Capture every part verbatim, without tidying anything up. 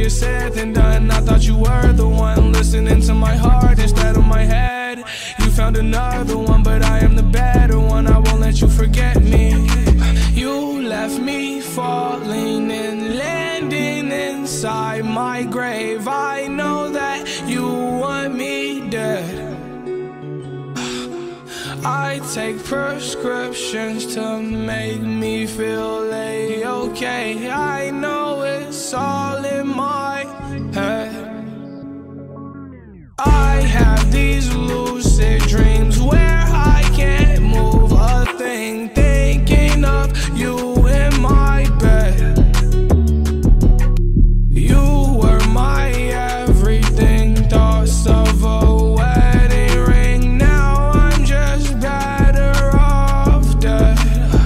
Easier said than done. I thought you were the one listening to my heart instead of my head. You found another one, but I am the better one. I won't let you forget me. You left me falling and landing inside my grave. I know that you want me dead. I take prescriptions to make me feel A-okay. I know it's all in my head. I have these lucid dreams where I can't move a thing, thinking of you in my bed. You were my everything, thoughts of a wedding ring. Now I'm just better off dead.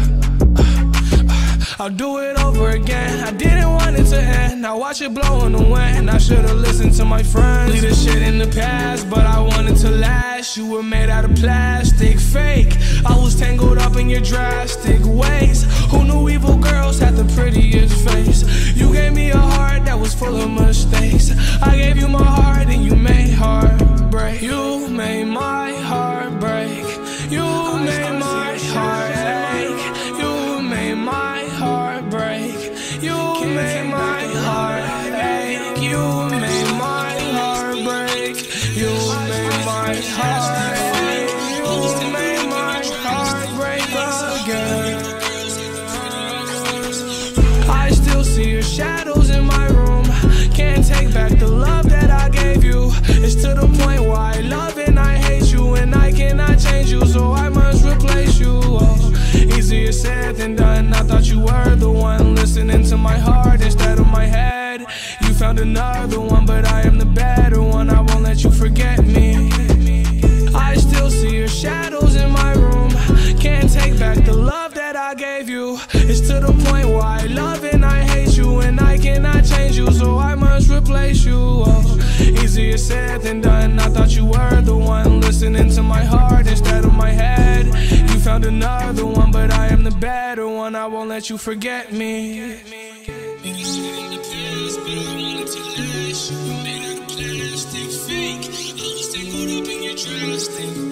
I'll do it over again. I didn't want it to end. Now watch it blow in the wind. I should've listened to my friends. Leave this shit in the past, but I wanted to last. You were made out of plastic, fake. I was tangled up in your drastic ways. Who knew evil girls had the prettiest face? You gave me a heart that was full of mistakes. I gave you my heart and you made heartbreak. You made my heart break. You made my heart ache. You made my heart break. You made my heart ache. You made my heart break. You made my heart ache. You made my heart break again. I still see your shadows in my room. Can't take back the love that I gave you. It's to the point where I love and I hate you, and I cannot change you, so I must replace you. Oh, easier said than done. I thought you were the one listening to my heart instead of my head. You found another one, but I am the better one. I won't let you forget me. I still see your shadows in my room. Can't take back the love that I gave you. It's to the point where I love and I hate you, and I cannot change you, so I must replace you. Oh, easier said than done. I thought you were the one listening to my heart instead of my head. You found another one, but I am the better one. I won't let you forget me. Plastic, fake. I was tangled up in your drastic